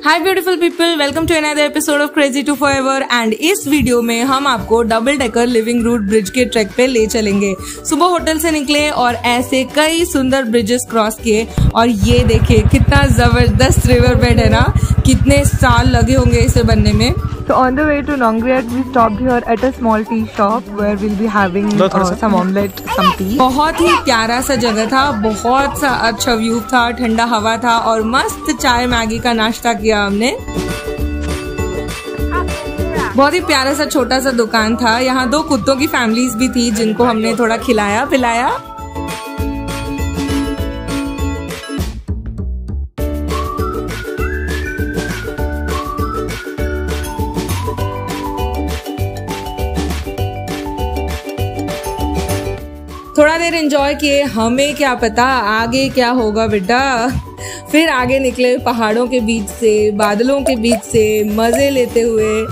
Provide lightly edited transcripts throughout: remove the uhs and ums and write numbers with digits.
Hi beautiful people, welcome to another episode of crazy to forever. And इस video में हम आपको double decker living root bridge के trek पे ले चलेंगे। सुबह होटल से निकले और ऐसे कई सुंदर ब्रिजेस क्रॉस किए और ये देखिए कितना जबरदस्त रिवर बेड है ना, कितने साल लगे होंगे इसे बनने में। So on the way to Nongriat, we stopped here at a small tea shop where we'll be having some omelette, some tea. बहुत ही प्यारा सा जगह था, बहुत सा अच्छा व्यू था, ठंडा हवा था और मस्त चाय मैगी का नाश्ता किया हमने। बहुत ही प्यारा सा छोटा सा दुकान था। यहाँ 2 कुत्तों की फैमिलीज भी थी जिनको हमने थोड़ा खिलाया पिलाया। थोड़ा देर एंजॉय किए, हमें क्या पता आगे क्या होगा बेटा। फिर आगे निकले पहाड़ों के बीच से, बादलों के बीच से मजे लेते हुए।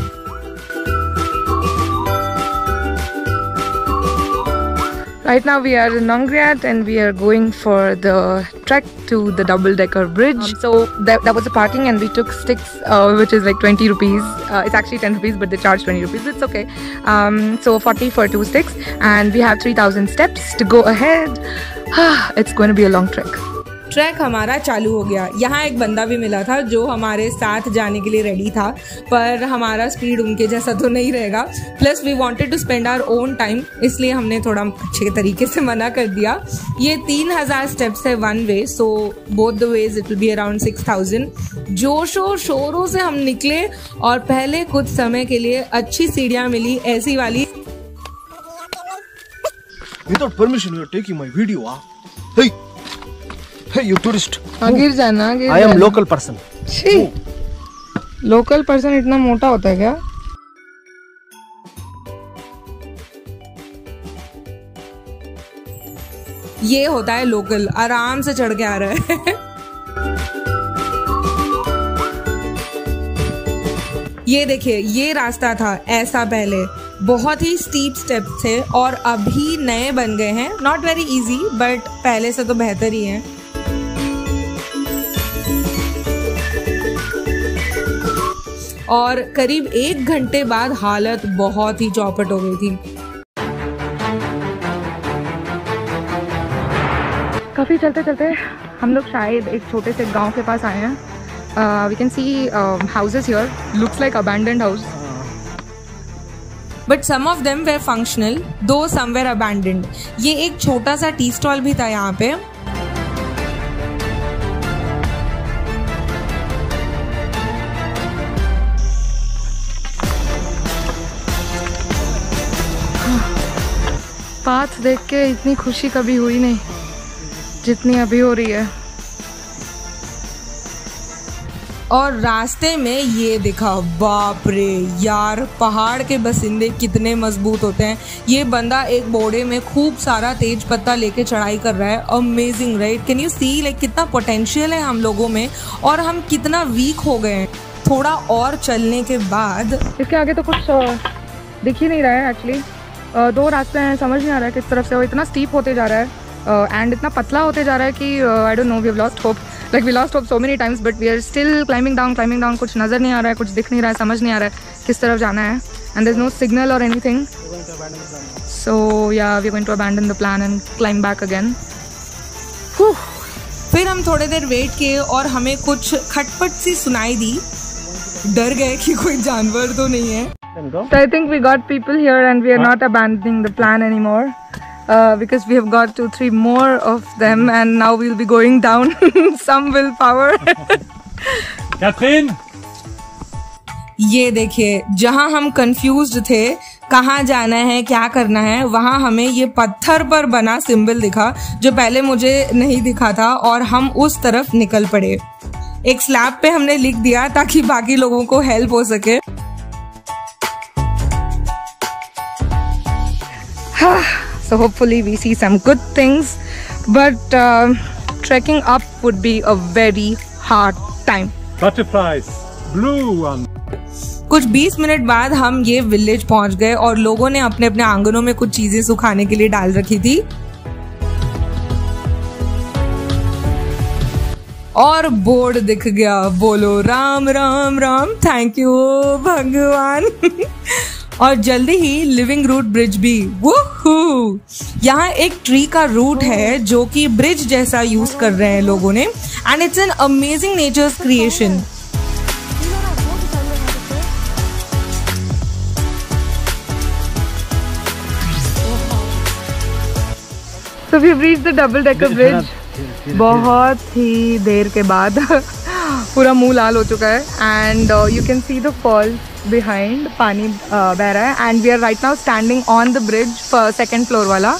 Right now we are in Nongriat and we are going for the trek to the double decker bridge. So that was the parking and we took sticks which is like 20 rupees. It's actually 10 rupees but they charge 20 rupees. It's okay. So 40 for 2 sticks and we have 3000 steps to go ahead. It's going to be a long trek. Trek हमारा चालू हो गया। यहाँ एक बंदा भी मिला था जो हमारे साथ जाने के लिए रेडी था, पर हमारा स्पीड उनके जैसा तो नहीं रहेगा। Plus we wanted to spend our own time, इसलिए हमने थोड़ा अच्छे तरीके से मना कर दिया। ये 3000 स्टेप्स है one way, so both the ways it will be around 6000। जोशो शोरों से हम निकले और पहले कुछ समय के लिए अच्छी सीढ़ियाँ मिली, ऐसी वाली। Without permission, you are taking my video. Hey. Hey, you tourist. गिर जाना, गिर I am local person. Local person इतना मोटा होता है क्या? ये होता है लोकल, आराम से चढ़ के आ रहा है। ये देखिए, ये रास्ता था ऐसा पहले, बहुत ही स्टीप स्टेप्स थे और अभी नए बन गए हैं। नॉट वेरी इजी बट पहले से तो बेहतर ही है। और करीब 1 घंटे बाद हालत बहुत ही चौपट हो गई थी। काफी चलते चलते हम लोग शायद एक छोटे से गांव के पास आए हैं। We can see houses here, looks like abandoned house but some of them were functional though some where abandoned. ये एक छोटा सा टी स्टॉल भी था यहाँ पे। पाथ देख के इतनी खुशी कभी हुई नहीं जितनी अभी हो रही है। और रास्ते में ये दिखा, बाप रे यार, पहाड़ के बसिंदे कितने मजबूत होते हैं। ये बंदा एक बोड़े में खूब सारा तेज पत्ता लेके चढ़ाई कर रहा है। Amazing right, can you see like कितना पोटेंशियल है हम लोगों में और हम कितना वीक हो गए हैं। थोड़ा और चलने के बाद इसके आगे तो कुछ दिख ही नहीं रहा है एक्चुअली। 2 रास्ते हैं, समझ नहीं आ रहा है किस तरफ से। वो इतना स्टीप होते जा रहा है एंड इतना पतला होते जा रहा है कि I don't know, we have lost hope. Like we lost hope so many times but we are still climbing down. कुछ नज़र नहीं आ रहा है, कुछ दिख नहीं रहा है, समझ नहीं आ रहा है किस तरफ जाना है and there is no signal और anything. So yeah we are going to abandon the plan and climb back again. फिर हम थोड़ी देर वेट किए और हमें कुछ खटपट सी सुनाई दी। डर गए कि कोई जानवर तो नहीं है। So I think we got people here and we are not abandoning the plan anymore because we have got 2-3 more of them and now we'll be going down. Some willpower. Catherine. ये देखिए, जहाँ हम confused थे कहाँ जाना है क्या करना है, वहाँ हमें ये पत्थर पर बना सिंबल दिखा जो पहले मुझे नहीं दिखा था और हम उस तरफ निकल पड़े। एक स्लैब पे हमने लिख दिया ताकि बाकी लोगों को हेल्प हो सके। So hopefully we see some good things, but trekking up would be a very hard time. Butterflies, blue one. कुछ 20 मिनट बाद हम ये विलेज पहुंच गए और लोगों ने अपने अपने आंगनों में कुछ चीजें सुखाने के लिए डाल रखी थी। और बोर्ड दिख गया, बोलो राम राम राम, थैंक यू भगवान। और जल्दी ही लिविंग रूट ब्रिज भी, वूहू। यहाँ एक ट्री का रूट है जो कि ब्रिज जैसा यूज कर रहे हैं लोगों ने, and it's an amazing nature's creation. So we've reached the double decker bridge बहुत ही देर के बाद। पूरा मुंह लाल हो चुका है and you can see the falls behind, पानी बह रहा है and we are right now standing on the bridge, second floor वाला।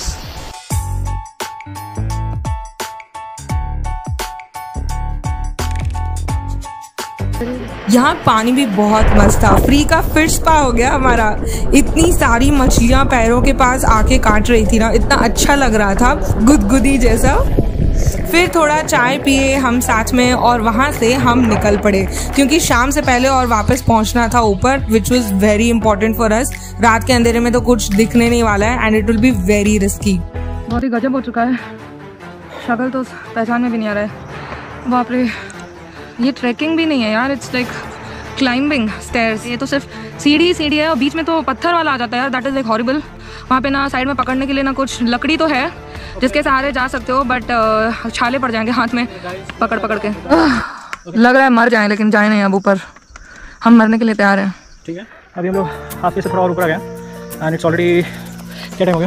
यहाँ पानी भी बहुत मस्त था, फ्री का फिश स्पा हो गया हमारा। इतनी सारी मछलियाँ पैरों के पास आके काट रही थी ना, इतना अच्छा लग रहा था, गुदगुदी जैसा। फिर थोड़ा चाय पिए हम साथ में और वहाँ से हम निकल पड़े क्योंकि शाम से पहले और वापस पहुँचना था ऊपर, which was very important for us. रात के अंधेरे में तो कुछ दिखने नहीं वाला है and it will be very risky. बहुत ही गजब हो चुका है, शक्ल तो पहचान में भी नहीं आ रहा है। बाप रे, ये ट्रैकिंग भी नहीं है यार, इट्स लाइक क्लाइंबिंग स्टेयर्स। ये तो सिर्फ सीढ़ी है और बीच में तो पत्थर वाला आ जाता है यार, दैट इज लाइक हॉरिबल। वहाँ पे ना साइड में पकड़ने के लिए ना कुछ लकड़ी तो है जिसके सहारे जा सकते हो, बट छाले पड़ जाएंगे हाथ में पकड़ के। लग रहा है मर जाए, लेकिन जाए नहीं अब ऊपर, हम मरने के लिए तैयार हैं। ठीक है, अभी हम लोग हाफ से थोड़ा और ऊपर आ गए एंड इट्स ऑलरेडी क्या टाइम हो गया,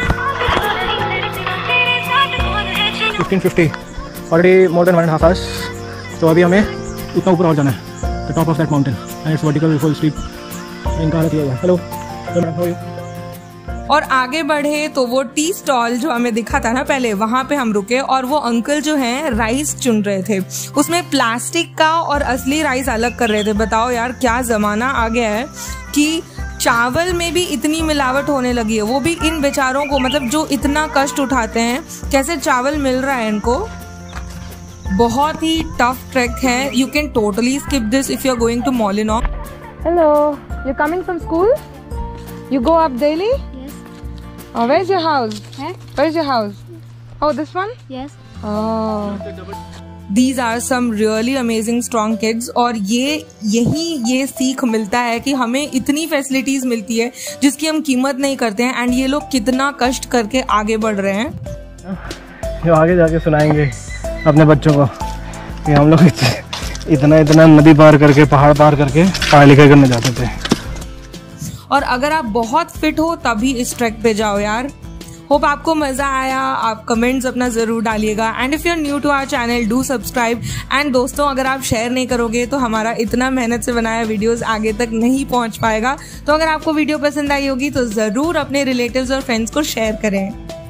15:50, ऑलरेडी मोर देन 1.5 hours। तो अभी हमें उतना ऊपर और जाना है, the top of that mountain and it's vertical full steep. इनका हालत ये है। Hello madam, how are you? और आगे बढ़े तो वो टी स्टॉल जो हमें दिखा था ना पहले, वहाँ पे हम रुके और वो अंकल जो हैं राइस चुन रहे थे। उसमें प्लास्टिक का और असली राइस अलग कर रहे थे। बताओ यार क्या ज़माना आ गया है कि चावल में भी इतनी मिलावट होने लगी है। वो भी इन बेचारों को, मतलब जो इतना कष्ट उठाते हैं, कैसे चावल मिल रहा है इनको। बहुत ही टफ ट्रैक है। You can totally skip this if you are going to Mawlynnong. Hello, you coming from school? You go up daily? Oh, where's your house? Where's your house? Oh, this one? Yes. Oh. These are some really amazing strong kids और ये सीख मिलता है कि हमें इतनी facilities मिलती है जिसकी हम कीमत नहीं करते हैं, एंड ये लोग कितना कष्ट करके आगे बढ़ रहे हैं। जो आगे जाके सुनाएंगे अपने बच्चों को कि हम लोग इतना नदी पार करके, पहाड़ पार करके पढ़ाई लिखाई करने जाते थे। और अगर आप बहुत फिट हो तभी इस ट्रैक पे जाओ यार। होप आपको मजा आया। आप कमेंट्स अपना जरूर डालिएगा and if you are new to our channel do subscribe. And दोस्तों, अगर आप शेयर नहीं करोगे तो हमारा इतना मेहनत से बनाया वीडियोस आगे तक नहीं पहुंच पाएगा। तो अगर आपको वीडियो पसंद आई होगी तो जरूर अपने रिलेटिव्स और फ्रेंड्स को शेयर करें।